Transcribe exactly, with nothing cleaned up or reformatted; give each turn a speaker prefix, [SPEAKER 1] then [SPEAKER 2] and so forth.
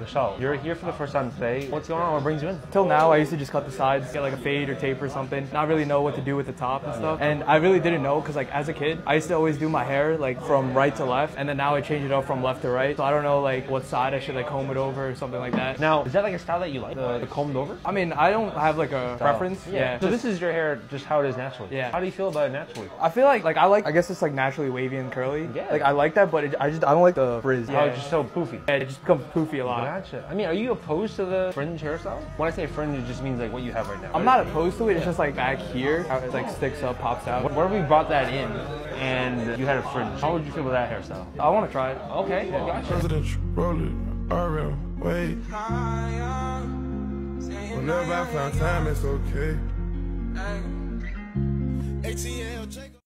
[SPEAKER 1] Michelle, you're here for the first time today. What's going on? What brings you in?
[SPEAKER 2] Till now, I used to just cut the sides, get like a fade or tape or something. Not really know what to do with the top and stuff. And I really didn't know because like as a kid, I used to always do my hair like from right to left, and then now I change it up from left to right. So I don't know like what side I should like comb it over or something like that.
[SPEAKER 1] Now, is that like a style that you like? The, the combed over?
[SPEAKER 2] I mean, I don't have like a
[SPEAKER 1] Style.
[SPEAKER 2] preference.
[SPEAKER 1] Yeah.
[SPEAKER 2] Yeah.
[SPEAKER 1] So
[SPEAKER 2] just-
[SPEAKER 1] this is your hair, just how it is naturally.
[SPEAKER 2] Yeah.
[SPEAKER 1] How do you feel about it naturally?
[SPEAKER 2] I feel like like I like I guess it's like naturally wavy and curly.
[SPEAKER 1] Yeah.
[SPEAKER 2] Like I like that, but it, I just I don't like the frizz.
[SPEAKER 1] How
[SPEAKER 2] Yeah.
[SPEAKER 1] it's just so poofy.
[SPEAKER 2] Yeah, it just becomes poofy a lot.
[SPEAKER 1] Gotcha. I mean, are you opposed to the fringe hairstyle? When I say fringe, it just means like what you have right now.
[SPEAKER 2] I'm not opposed to it. It's just like back here, how it like sticks up, pops out.
[SPEAKER 1] What if we brought that in and you had a fringe? How would you feel about that hairstyle?
[SPEAKER 2] I want to try it.
[SPEAKER 1] Okay, yeah. Gotcha.
[SPEAKER 3] Presidential, roll it, R M, wait. Whenever I find time, it's okay.